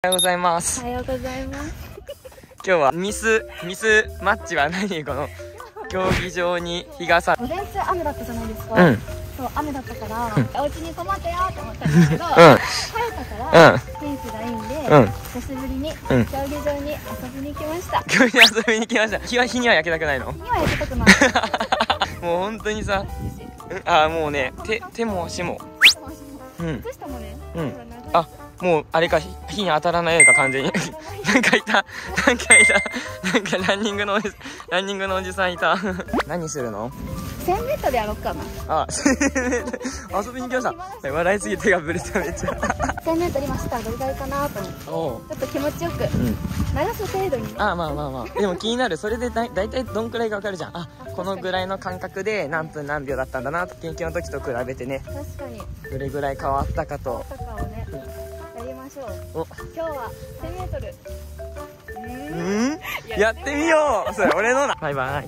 おはようございます。 おはようございます。 今日はミスマッチは何この競技場に日傘。 午前中雨だったじゃないですか。そう雨だったから、お家に泊まってよって思ったんですけど、晴れたから天気がいいんで、久しぶりに競技場に遊びに来ました。 競技場に遊びに来ました。日には焼けたくないの？ 日には焼けたくない。 もう本当にさ、もうね、手も足も、 靴下もね、 もうあれか、火に当たらないか完全に。なんかいた、なんかランニングのおじさんいた。何するの ？1000メートルやろうかな。 遊びに来ました。笑いすぎて手がぶれためっちゃ。 1000メートル今したらどれぐらいかなと思って。ちょっと気持ちよく、流す程度にね。 まあ。でも気になる。それでだいたいどんくらいかわかるじゃん。このぐらいの間隔で何分何秒だったんだなと、研究の時と比べてね。 確かに。 どれぐらい変わったかと。 やりましょう。今日は1000メートル。 やってみよう。それ俺のな。バイバイ。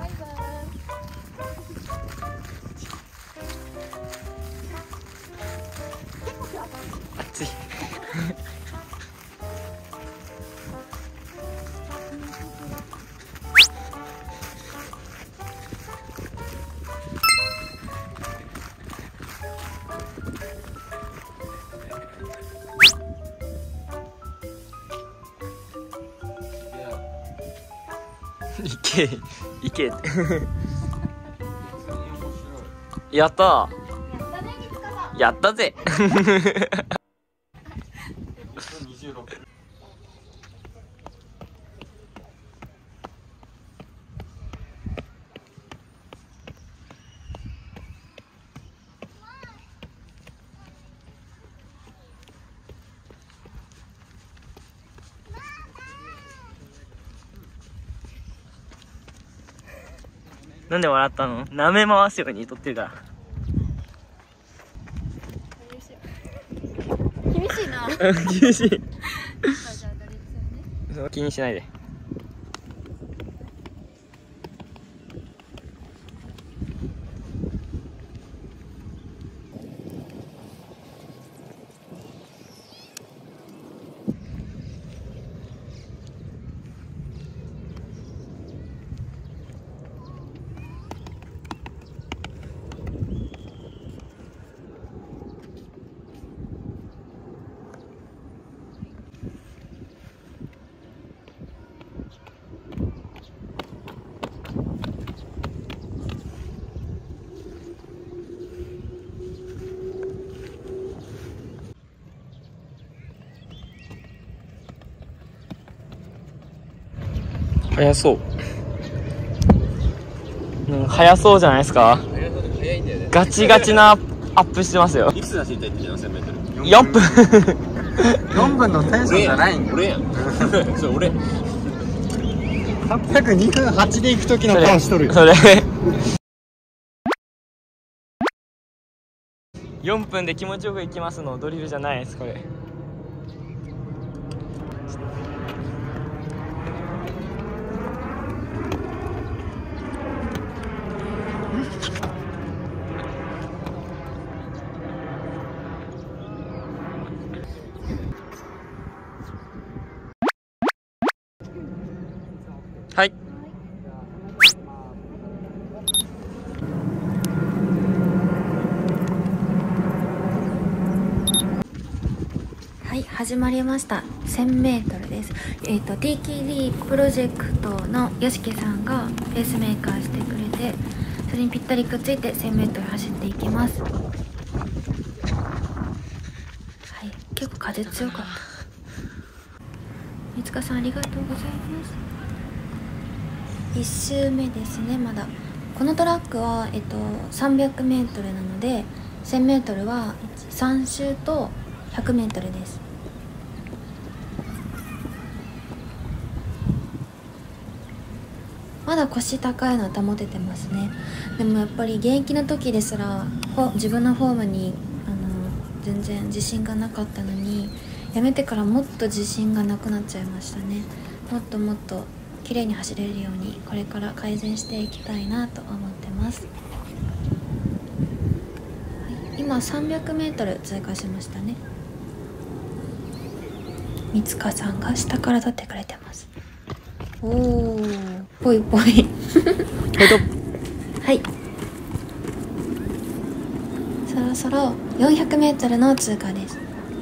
暑い。いけってやったー、やったぜ。なんで笑ったの？舐め回すように撮ってるから。 厳しいな。 厳しい。気にしないで。早そう。早そうじゃないですか。ガチガチなアップしてますよ。 いくつ走りたいって言ってたの？ 1000 メートル。 4分。 4分のテンションじゃないんだ。俺やん。それ俺。802分8で行く時の顔しとるよ。 それ。4分で気持ちよく行きますのドリルじゃないです、これ。はい。 はい、始まりました。1000メートルです。TKD プロジェクトのよしけさんがペースメーカーしてくれて、それにぴったりくっついて1000メートル走っていきます。はい、結構風強かった。三塚さんありがとうございます。1周目ですね。まだこのトラックは、300メートルなので、1000メートルは3周と100メートルです。まだ腰高いの保ててますね。でもやっぱり現役の時ですら自分のフォームに全然自信がなかったのに、やめてからもっと自信がなくなっちゃいましたね。もっともっと綺麗に走れるようにこれから改善していきたいなと思ってます。今 300m 通過しましたね。 みつかさんが下から撮ってくれてます。おお、ぽいぽいはい、そろそろ 400m の通過です。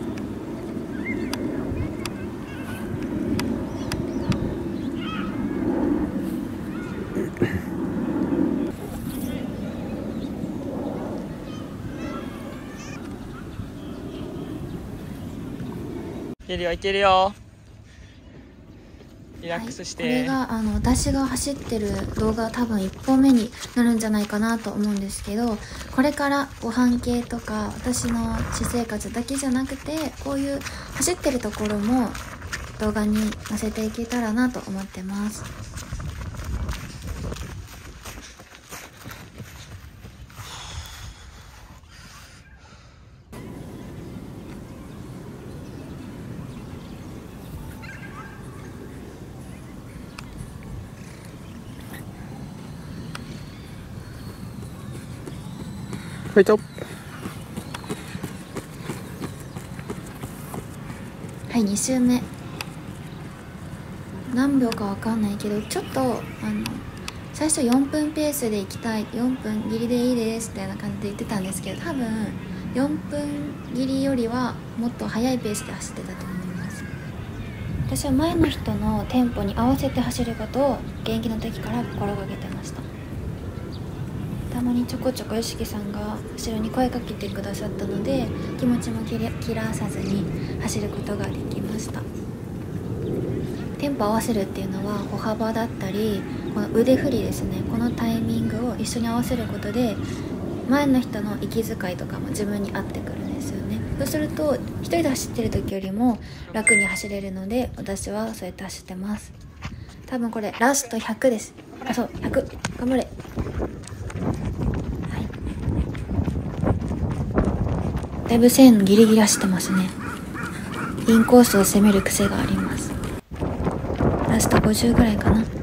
いけるよいけるよ。リラックスして、 はい、これが私が走ってる動画多分1本目になるんじゃないかなと思うんですけど、これからご飯系とか私の私生活だけじゃなくて、こういう走ってるところも動画に載せていけたらなと思ってます。 ファイト。 はい、2周目何秒かわかんないけど、ちょっと最初4分ペースで行きたい、4分切りでいいですみたいな感じで言ってたんですけど、多分4分切りよりはもっと速いペースで走ってたと思います。私は前の人のテンポに合わせて走ることを現役の時から心がけてました。たまにちょこちょこ YOSHIKI さんが後ろに声かけてくださったので、気持ちも切らさずに走ることができました。テンポ合わせるっていうのは歩幅だったり、この腕振りですね、このタイミングを一緒に合わせることで前の人の息遣いとかも自分に合ってくるんですよね。そうすると一人で走ってる時よりも楽に走れるので、私はそうやって走ってます。多分これラスト100です。あ、そう、100、頑張れ。だいぶ線ギリギリ走ってますね。インコースを攻める癖があります。ラスト50ぐらいかな。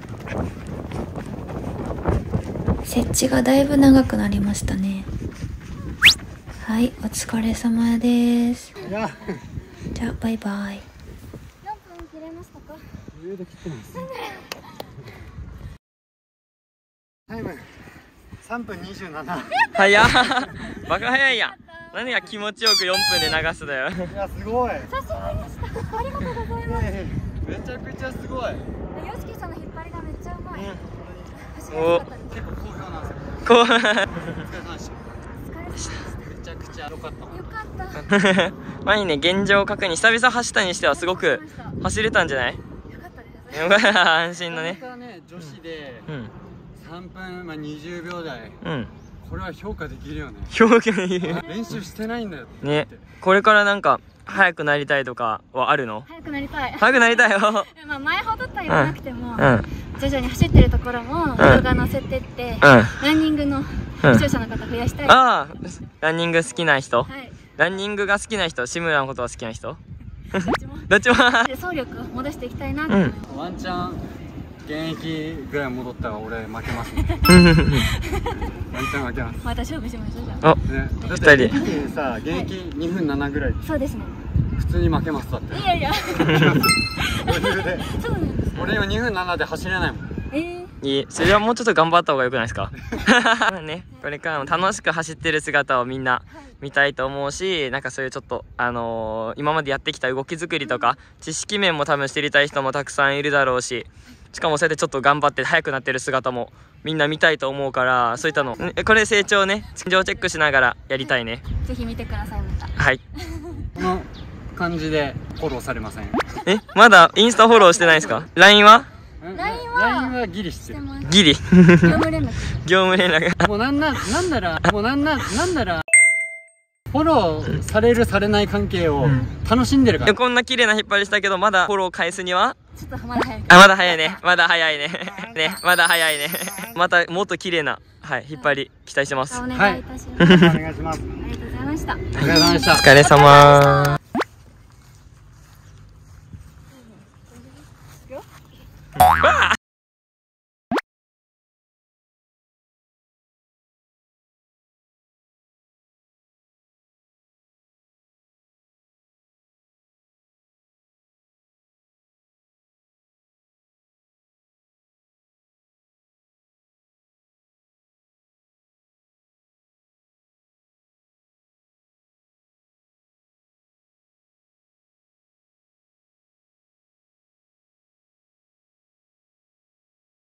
設置がだいぶ長くなりましたね。はい、お疲れ様です。じゃあバイバイ。 何分切れましたか？ 余裕で切ってます。タイム3分27。 早っバカ早いやん。何が気持ちよく4分で流すだよ。 いや、すごい。 久しぶりでした。ありがとうございます。 めちゃくちゃすごい。 YOSHIKIさんの引っ張りがめっちゃうまい。 お、 結構好評なんですよ。 こうお疲れ様でした。 お疲れ様でした。 めちゃくちゃ良かった。 よかった。 前にね、現状確認、久々走ったにしてはすごく走れたんじゃない？ よかったです。 よかった安心のね。 これね、女子でうん 3分、20秒台。 うん、 これは評価できるよね。 表現いい練習してないんだよね。これからなんか速くなりたいとかはあるの？ 早くなりたい。 速くなりたいよまあ前ほどとは言わなくても、 うん、 徐々に走ってるところも動画載せてって、ランニングの視聴者の方増やしたい。 ああ、ランニング好きな人、 はい、 ランニングが好きな人、志村のことが好きな人、 どっちもどっちも走力を戻していきたいなと思います。 ワンチャン現役ぐらい戻ったら俺負けますね。ワンチャン負けます。 また勝負しましょうじゃあ。 お、 ね、だって 2人で一気にさ、現役2分7ぐらいそうですね。 普通に負けますだって。 いやいや余裕で。 そうなんです。 俺今2分7で走れないもん。 いい、それはもうちょっと頑張った方がよくないですかまあね、これからも楽しく走ってる姿をみんな見たいと思うし、なんかそういうちょっと今までやってきた動き作りとか知識面も多分知りたい人もたくさんいるだろうし、しかもそうやってちょっと頑張って速くなってる姿もみんな見たいと思うから、そういったのこれ成長ね、成長チェックしながらやりたいね。 ぜひ見てくださいまた。 はいこの感じでフォローされません。 まだインスタフォローしてないですか？ LINE は LINE はギリしてる。 ギリ業務連絡。 業務連絡もうなんならフォローされるされない関係を楽しんでるから。 こんな綺麗な引っ張りしたけど、まだフォロー返すにはちょっとまだ早い。 まだ早いね。まだ早いね。まだ早いね。またもっと綺麗な、はい、引っ張り期待してます。 お願いいたします。 お願いします。 ありがとうございました。 お疲れ様でした。 お疲れ様。わ